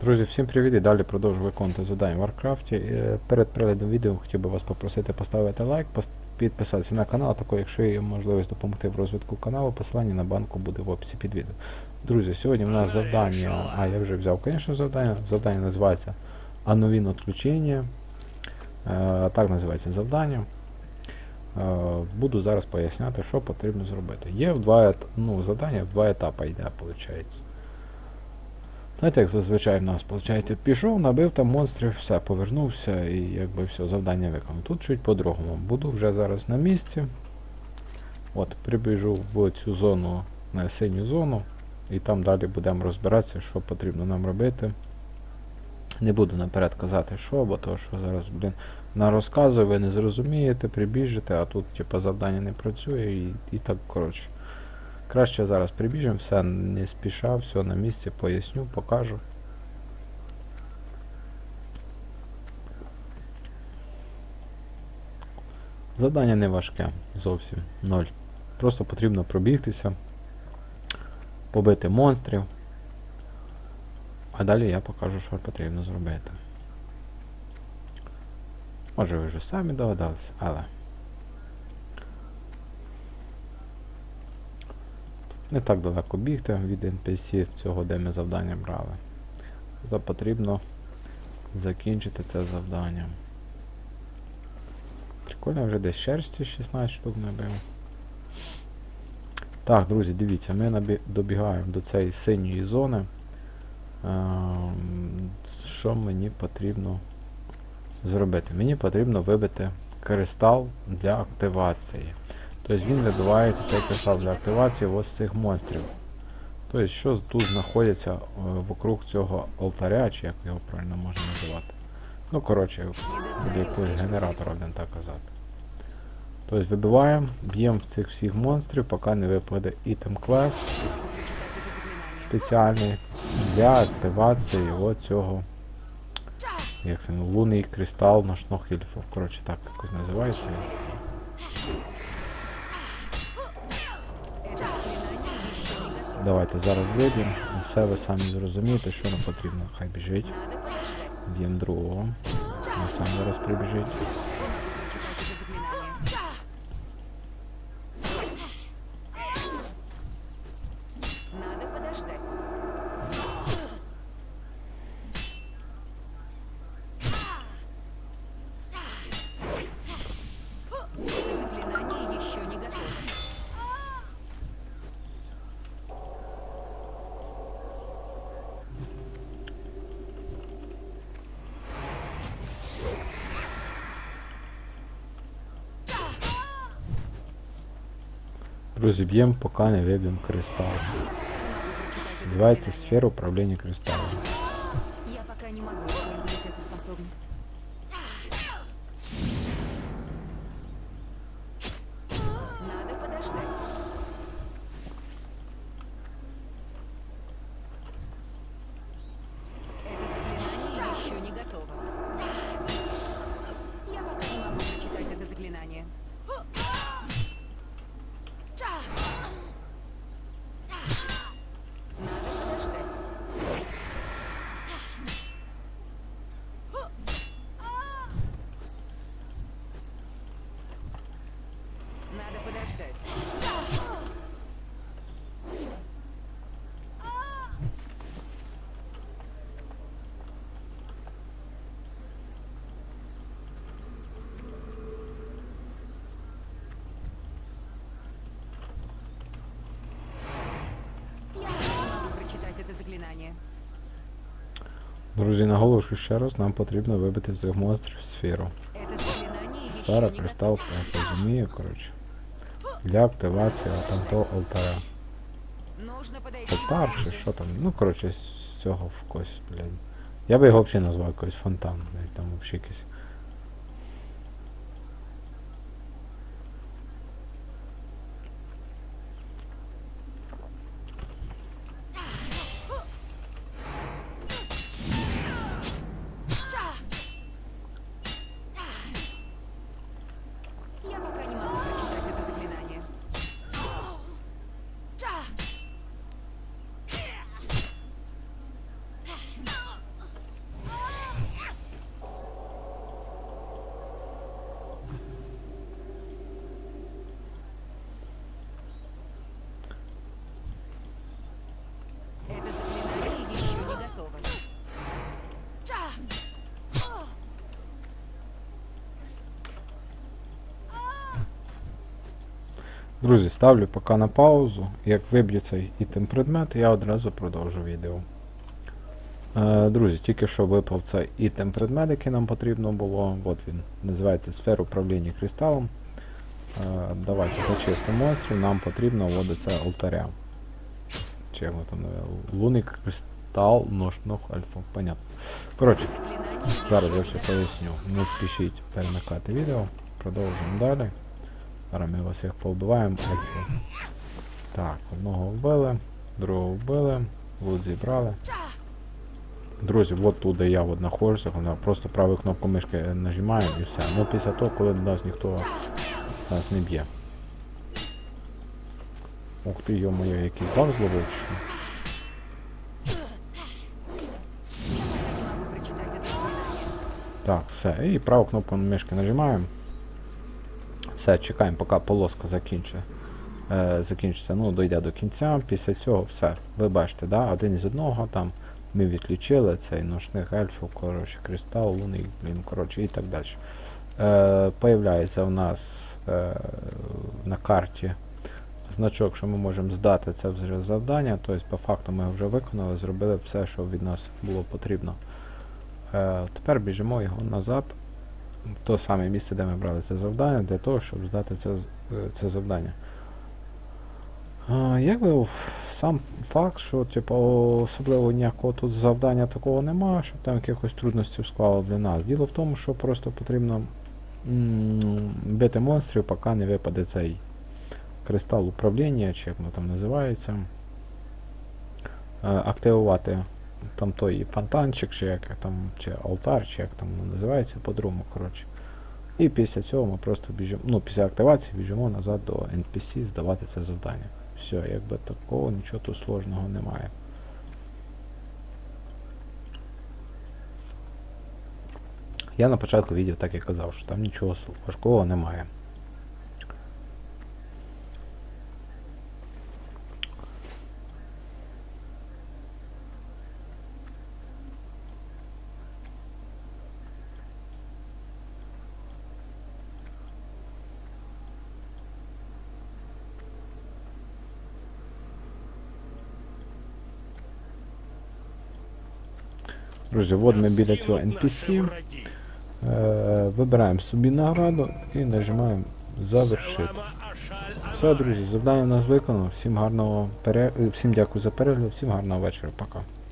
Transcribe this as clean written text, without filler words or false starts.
Друзі, всім привіт і далі продовжую виконувати завдання в Варкрафті. Перед переглядом відео хотів би вас попросити поставити лайк, підписатися на канал, також якщо є можливість допомогти в розвитку каналу, посилання на банку буде в описі під відео. Друзі, сьогодні у нас завдання, я вже взяв, звісно, завдання називається «Ановін відключення», так називається завдання. Буду зараз поясняти, що потрібно зробити. Є завдання в два етапи йде, виходить. Знаєте, як зазвичай в нас, виходить, пішов, набив там монстрів, все, повернувся і якби все, завдання виконав. Тут чуть по-другому. Буду вже зараз на місці. От, прибіжу в цю зону, на синю зону, і там далі будемо розбиратися, що потрібно нам робити. Не буду наперед казати, що, бо то, що зараз, розказую, ви не зрозумієте, прибіжите, а тут, типу, завдання не працює і так, коротше. Краще зараз прибіжимо, все не спіша, все на місці, поясню, покажу. Завдання не важке, зовсім, 0. Просто потрібно пробігтися, побити монстрів, а далі я покажу, що потрібно зробити. Може ви вже самі догадалися, але не так далеко бігти від NPC цього, де ми завдання брали. Потрібно закінчити це завдання. Прикольно, вже десь шерсті 16 штук набив. Так, друзі, дивіться, ми добігаємо до цієї синьої зони. Що мені потрібно зробити? Мені потрібно вибити кристал для активації. Тобто він вибиває цей кристал для активації ось цих монстрів. Тобто, що тут знаходиться вокруг цього алтаря, чи як його правильно можна називати. Ну, коротше, буде якийсь генератор, один так казати. Тобто вибиваємо, б'ємо цих всіх монстрів, поки не випаде ітем квест спеціальний для активації оцього, як це, лунний кристал ночних ельфів. Коротше, так якось називається. Давайте зараз виб'ємо, все ви самі зрозумієте, що нам потрібно. Хай біжить. Б'ємо другого. Він сам зараз прибіжить. Друзі, б'ємо, поки не виб'ємо кристал. Називається сфера управління кристалом. Я пока не могу использовать эту способность. Надо подождать. Это заклинание еще не готово. Я пока не могу прочитать это заклинание. Надо подождать. Я не могу прочитать это заклинание. Друзі, наголошую ще раз, нам потрібно вибити з цих монстрів сферу. Это заклинание еще Сфера, не кристал, готово. я розумію, коротше. Для активації тамтого алтаря. Нужно подойти. Алтар чи що там, ну коротше, з цього в когось, блядь. Я би його взагалі назвав якийсь фонтан, блядь, там взагалі якийсь. Я пока не могу прочитать это заклинание. Друзі, ставлю поки на паузу. Як виб'ю цей ітем предмет, я одразу продовжу відео. Друзі, тільки що випав цей ітем предмет, який нам потрібно було. От він. Називається сфера управління кристалом. Давайте зачистимо острів. Нам потрібно вводити алтаря. Чи як воно там лунний кристал, ножнох альфа. Понятно. Коротше, зараз я все поясню. Не спішіть перемикати відео. Продовжуємо далі. Зараз ми вас їх повбиваємо. Так, одного вбили, другого вбили, лут зібрали. Друзі, от тут де я от знаходжуся, просто правою кнопку мишки нажимаємо і все. Ну після того, коли нас ніхто нас не б'є. Ух ти, йо-моє, який баг зловив. Так, все. І праву кнопку мишки нажимаємо. Все, чекаємо, поки полоска закінчиться, ну, дойде до кінця. Після цього все. Ви бачите, да? Один із одного там ми відключили цей ночних ельфів, коротше, кристал, лунний, коротше, і так далі. Появляється у нас на карті значок, що ми можемо здати це вже завдання, тобто по факту ми його вже виконали, зробили все, що від нас було потрібно. Тепер біжимо його назад в те саме місце, де ми брали це завдання, для того, щоб здати це завдання. Якби сам факт, що типу, особливо ніякого тут завдання такого немає, щоб там якихось трудностей склало для нас. Діло в тому, що просто потрібно бити монстрів, поки не випаде цей кристал управління, чи як воно там називається. Активувати там той фонтанчик, чи як там, чи алтар, чи як там воно називається по-другому, коротше. І після цього ми просто біжимо, ну після активації біжимо назад до NPC здавати це завдання. Все, якби такого нічого тут сложного немає. Я на початку відео так і казав, що там нічого важкого немає. Друзі, от ми біля цього NPC, вибираємо собі награду і нажимаємо завершити. Все, друзі, завдання у нас виконано. Всім гарного всім дякую за перегляд, всім гарного вечора, пока.